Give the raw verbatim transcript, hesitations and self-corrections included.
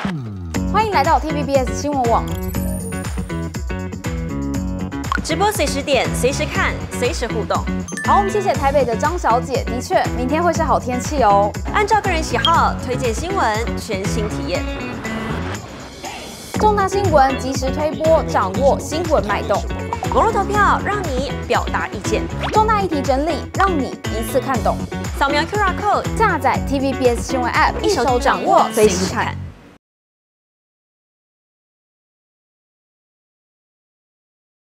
欢迎来到 T V B S 新闻网， 直播随时点，随时看，随时互动。 好，我们谢谢台北的张小姐。的确，明天会是好天气哦。 按照个人喜好推荐新闻，全新体验。 重大新闻及时推播，掌握新闻脉动。 网络投票让你表达意见， 重大议题整理让你一次看懂。 扫描 Q R code， 下载 T V B S 新闻 App， 一手掌握，随时看。